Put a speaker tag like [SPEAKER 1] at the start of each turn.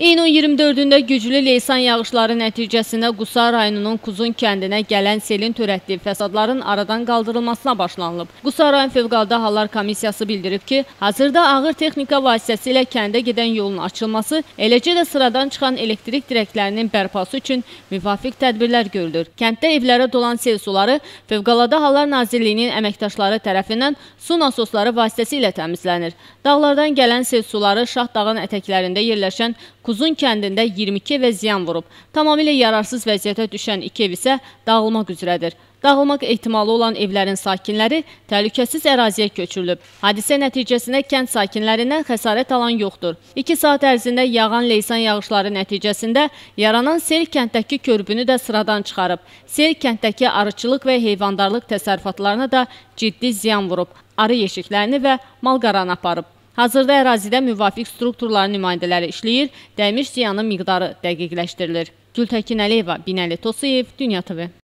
[SPEAKER 1] İyunun 24-də güclü leysan yağışları nəticəsində Qusa rayonunun Kuzun kəndinə gələn selin törətdiyi fəsadların aradan qaldırılmasına başlanılıb. Qusa rayon Fövqəladə Hallar Komissiyası bildirib ki, hazırda ağır texnika vasitəsilə kəndə gedən yolun açılması, eləcə də sıradan çıxan elektrik dirəklərinin bərpası üçün müvafiq tədbirlər görülür. Kənddə evlərə dolan sel suları Fövqəladə Hallar Nazirliyinin əməkdaşları tərəfindən su nasosları vasitəsilə təmizlənir. Dağlardan gələn sel suları Şah dağın ətəklərində yerləşən Kuzun kəndində 22 evə ziyan vurub. Tamamilə yararsız vəziyyətə düşən 2 ev isə dağılmaq üzrədir. Dağılmaq ehtimalı olan evlərin sakinləri təhlükəsiz əraziyə köçürülüb. Hadisə nəticəsində kənd sakinlərindən xəsarət alan yoxdur. 2 saat ərzində yağan leysan yağışları nəticəsində yaranan sel kənddəki körpünü də sıradan çıxarıb. Sel kənddəki arıçılıq və heyvandarlıq təsərrüfatlarına da ciddi ziyan vurub. Arı yeşiklərini və mal-qaranı aparıb. Hazırda ərazidə müvafiq strukturların nümayəndələri işləyir, dəymiş ziyanın miqdarı dəqiqləşdirilir. Gültəkin Əliyeva, Binəli Tosuyev, Dünya TV.